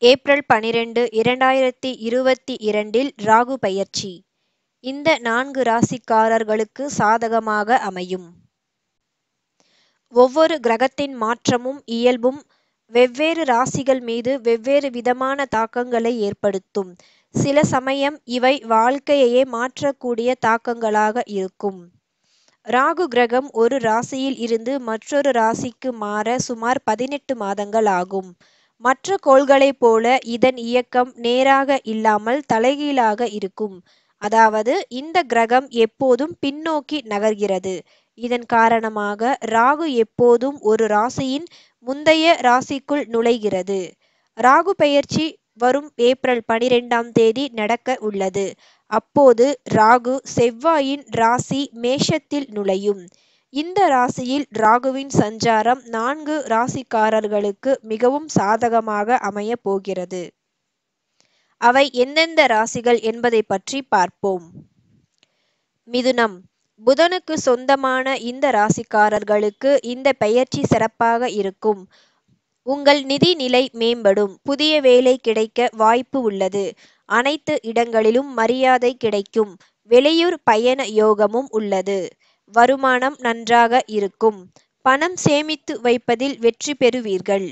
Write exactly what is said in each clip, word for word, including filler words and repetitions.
April பனிரெண்டு இரண்டாயிரத்தி இருபத்தி இரண்டில் ராகு பெயர்ச்சி இந்த நான்கு ராசிக்காரர்களுக்கு சாதகமாக அமையும். ஒவ்வொரு கிரகத்தின் மாற்றமும் இயல்பும் வெவ்வேறு ராசிகள் மீது வெவ்வேறு விதமான தாக்கங்களை ஏற்படுத்தும். சில சமயம் இவை வாழ்க்கையையே மாற்றக்கூடிய தாக்கங்களாக இருக்கும். ராகு கிரகம் ஒரு ராசியில் இருந்து மற்றொரு ராசிக்கு மாற சுமார் பதினெட்டு மாதங்கள் ஆகும். மற்ற கோள்களைப் போல இதன் இயக்கம் நேராக இல்லாமல் தலைகீழாக இருக்கும். அதாவது இந்த கிரகம் எப்போதும் பின்னோக்கி நகர்கிறது. இதன் காரணமாக ராகு எப்போதும் ஒரு ராசியின் முந்தைய ராசிக்குள் நுழைகிறது. ராகு பெயர்ச்சி வரும் ஏப்ரல் பனிரெண்டாம் தேதி நடக்க உள்ளது. அப்போது ராகு செவ்வாயின் ராசி மேஷத்தில் நுழையும். இந்த ராசியில் ராகுவின் சஞ்சாரம் நான்கு ராசிக்காரர்களுக்கு மிகவும் சாதகமாக அமைய போகிறது. அவை எந்தெந்த ராசிகள் என்பதை பற்றி பார்ப்போம். மிதுனம். புதனுக்கு சொந்தமான இந்த ராசிக்காரர்களுக்கு இந்த பெயர்ச்சி சிறப்பாக இருக்கும். உங்கள் நிதி நிலை மேம்படும். புதிய வேலை கிடைக்க வாய்ப்பு உள்ளது. அனைத்து இடங்களிலும் மரியாதை கிடைக்கும். வெளியூர் பயண யோகமும் உள்ளது. வருமானம் நன்றாக இருக்கும். பணம் சேமித்து வைப்பதில் வெற்றி பெறுவீர்கள்.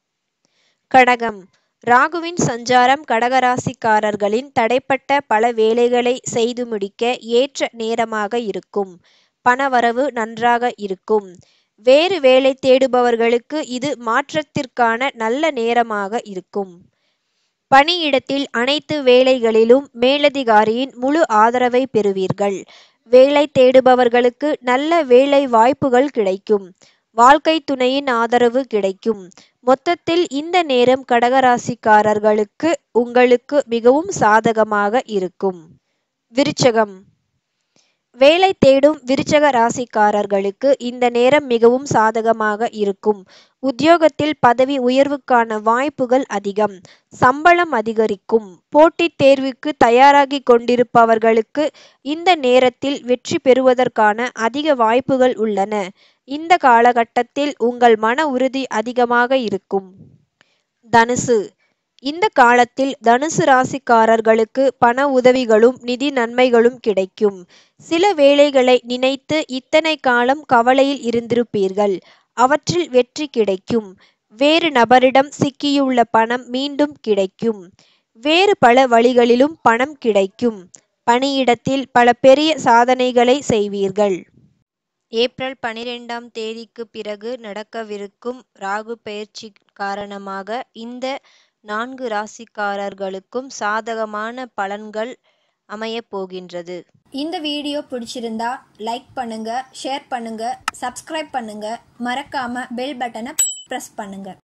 கடகம். ராகுவின் சஞ்சாரம் கடகராசிக்காரர்களின் தடைப்பட்ட பல வேலைகளை செய்து முடிக்க ஏற்ற நேரமாக இருக்கும். பணவரவு நன்றாக இருக்கும். வேறு வேலை தேடுபவர்களுக்கு இது மாற்றத்திற்கான நல்ல நேரமாக இருக்கும். பணியிடத்தில் அனைத்து வேலைகளிலும் மேலதிகாரியின் முழு ஆதரவை பெறுவீர்கள். வேலை தேடுபவர்களுக்கு நல்ல வேலை வாய்ப்புகள் கிடைக்கும். வாழ்க்கை துணையின் ஆதரவு கிடைக்கும். மொத்தத்தில் இந்த நேரம் கடகராசிக்காரர்களுக்கு உங்களுக்கு மிகவும் சாதகமாக இருக்கும். விருச்சகம். வேலை தேடும் விருச்சக ராசிக்காரர்களுக்கு இந்த நேரம் மிகவும் சாதகமாக இருக்கும். உத்தியோகத்தில் பதவி உயர்வுக்கான வாய்ப்புகள் அதிகம். சம்பளம் அதிகரிக்கும். போட்டித் தேர்வுக்கு தயாராகி கொண்டிருப்பவர்களுக்கு இந்த நேரத்தில் வெற்றி பெறுவதற்கான அதிக வாய்ப்புகள் உள்ளன. இந்த காலகட்டத்தில் உங்கள் மன உறுதி அதிகமாக இருக்கும். தனுசு. இந்த காலத்தில் தனுசு ராசிக்காரர்களுக்கு பண உதவிகளும் நிதி நன்மைகளும் கிடைக்கும். சில வேலைகளை நினைத்து இத்தனை காலம் கவலையில் இருந்திருப்பீர்கள். அவற்றில் வெற்றி கிடைக்கும். வேறு நபரிடம் சிக்கியுள்ள பணம் மீண்டும் கிடைக்கும். வேறு பல வழிகளிலும் பணம் கிடைக்கும். பணியிடத்தில் பல பெரிய சாதனைகளை செய்வீர்கள். ஏப்ரல் பனிரெண்டாம் தேதிக்கு பிறகு நடக்கவிருக்கும் ராகு பெயர்ச்சி காரணமாக இந்த நான்கு ராசிக்காரர்களுக்கும் சாதகமான பலன்கள் அமையப் போகின்றது. இந்த வீடியோ பிடிச்சிருந்தா லைக் பண்ணுங்க, ஷேர் பண்ணுங்க, சப்ஸ்கிரைப் பண்ணுங்க, மறக்காம பெல் பட்டனை பிரஸ் பண்ணுங்க.